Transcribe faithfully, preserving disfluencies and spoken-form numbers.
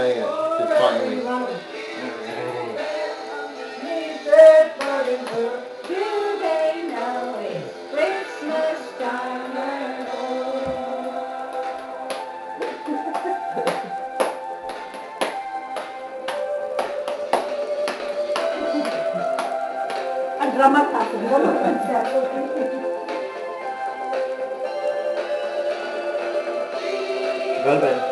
playing it. Just finally. Do they know it's Christmas time and Ang dramatized, ang dramatized. Well done.